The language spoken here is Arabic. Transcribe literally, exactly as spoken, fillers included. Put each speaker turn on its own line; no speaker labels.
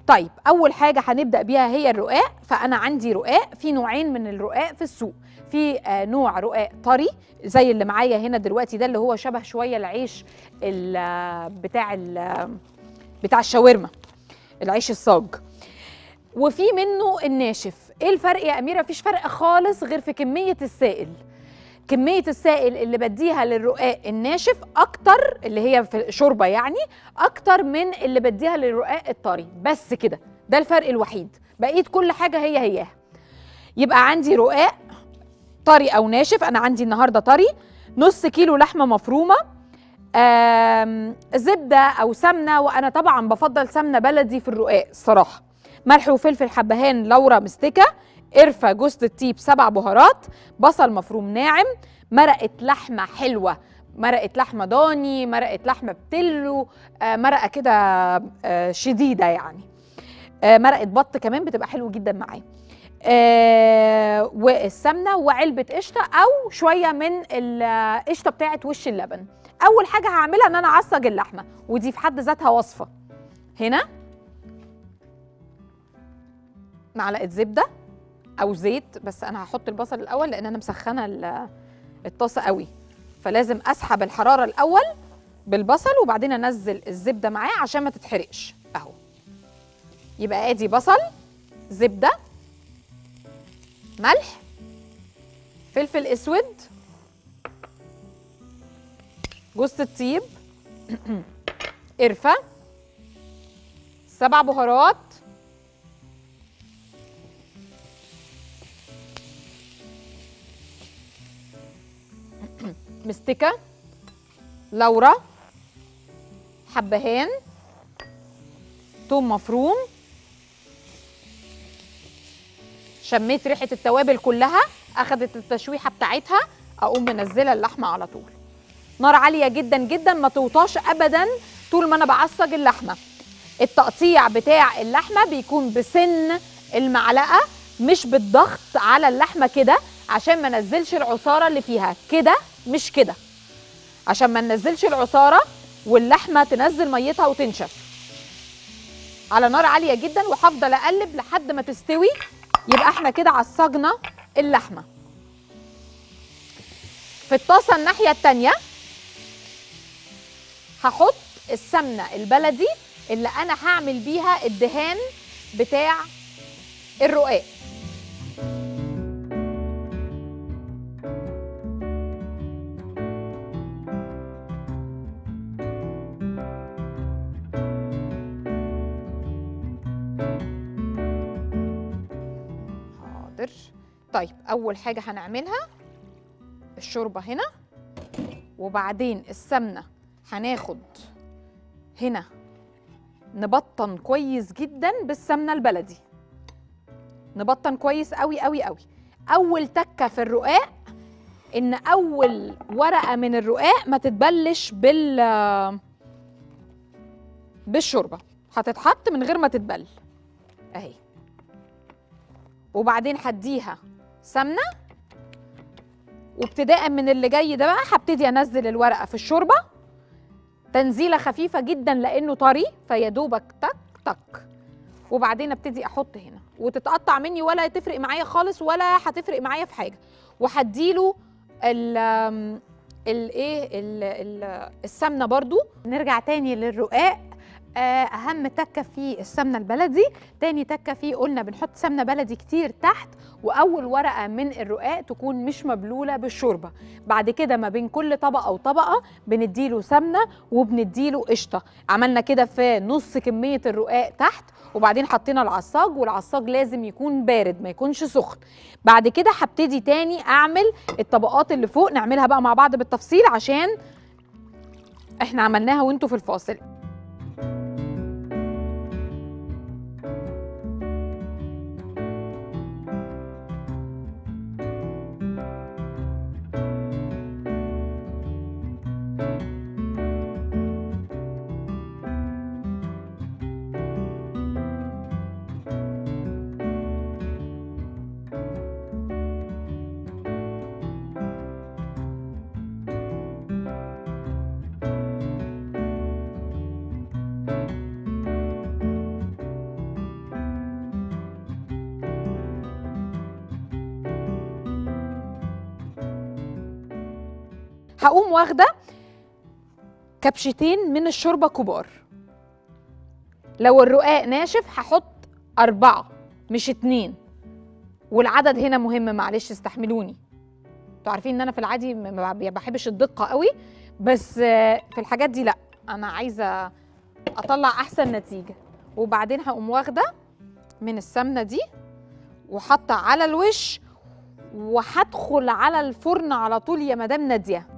طيب اول حاجه هنبدا بيها هي الرقاق. فانا عندي رقاق، في نوعين من الرقاق في السوق. في آه نوع رقاق طري زي اللي معايا هنا دلوقتي ده، اللي هو شبه شويه العيش بتاع بتاع الشاورما، العيش الصاج. وفي منه الناشف. ايه الفرق يا اميره؟ مفيش فرق خالص غير في كميه السائل. كميه السائل اللي بديها للرقاق الناشف اكتر، اللي هي في شوربه يعني، اكتر من اللي بديها للرقاق الطري. بس كده، ده الفرق الوحيد. بقيت كل حاجه هي هياها. يبقى عندي رقاق طري او ناشف. انا عندي النهارده طري. نص كيلو لحمه مفرومه، زبده او سمنه، وانا طبعا بفضل سمنه بلدي في الرقاق الصراحه. ملح وفلفل حبهان لورا مستكه، قرفه، جوز الطيب، سبع بهارات، بصل مفروم ناعم، مرقه لحمه حلوه، مرقه لحمه ضاني، مرقه لحمه بتلو، آه مرقه كده آه شديده يعني، آه مرقه بط كمان بتبقى حلوه جدا معاه، آه والسمنه، وعلبه قشطه او شويه من القشطه بتاعه وش اللبن. اول حاجه هعملها ان انا اعصج اللحمه، ودي في حد ذاتها وصفه. هنا معلقه زبده او زيت، بس انا هحط البصل الاول لان انا مسخنه الطاسه قوي، فلازم اسحب الحراره الاول بالبصل وبعدين انزل الزبده معاه عشان ما تتحرقش. اهو يبقى ادي بصل، زبده، ملح، فلفل اسود، جوز الطيب، قرفه، سبع بهارات، مستكه، لورا، حبهان، توم مفروم. شميت ريحه التوابل كلها، اخدت التشويحه بتاعتها، اقوم منزله اللحمه على طول. نار عاليه جدا جدا، ما توطاش ابدا طول ما انا بعصج اللحمه. التقطيع بتاع اللحمه بيكون بسن المعلقه، مش بالضغط على اللحمه كده، عشان ما ننزلش العصاره اللي فيها كده، مش كده، عشان ما ننزلش العصاره واللحمه تنزل ميتها وتنشف. على نار عاليه جدا، وهفضل اقلب لحد ما تستوي. يبقى احنا كده عصجنا اللحمه. في الطاسه الناحيه التانيه هحط السمنه البلدي اللي انا هعمل بيها الدهان بتاع الرقاق. حاضر. طيب اول حاجه هنعملها الشوربه هنا، وبعدين السمنه هناخد هنا نبطن كويس جدا بالسمنه البلدي، نبطن كويس قوي قوي قوي. اول تكه في الرقاق ان اول ورقه من الرقاق ما تتبلش بال بالشوربه، هتتحط من غير ما تتبل اهي. وبعدين هديها سمنه، وابتداء من اللي جاي ده بقى هبتدي انزل الورقه في الشوربه تنزيله خفيفه جدا لانه طري، فيا دوبك تك تك. وبعدين ابتدي احط هنا، وتتقطع مني ولا تفرق معايا خالص، ولا هتفرق معايا في حاجه. وهديله ال الايه السمنه برضو. نرجع تاني للرقاق. اهم تكه فيه السمنه البلدي، تاني تكه فيه قلنا بنحط سمنه بلدي كتير تحت، واول ورقه من الرقاق تكون مش مبلوله بالشوربه. بعد كده ما بين كل طبقه وطبقه بنديله سمنه وبنديله قشطه. عملنا كده في نص كميه الرقاق تحت، وبعدين حطينا العصاج، والعصاج لازم يكون بارد ما يكونش سخن. بعد كده هبتدي تاني اعمل الطبقات اللي فوق، نعملها بقى مع بعض بالتفصيل عشان احنا عملناها وانتوا في الفاصل. هقوم واخده كبشتين من الشوربه كبار. لو الرقاق ناشف هحط أربعة مش اتنين، والعدد هنا مهم، معلش استحملوني. انتوا عارفين ان انا في العادي ما بحبش الدقه قوي، بس في الحاجات دي لا، انا عايزه اطلع احسن نتيجه. وبعدين هقوم واخده من السمنه دي وحاطه على الوش، وهدخل على الفرن على طول يا مدام ناديه.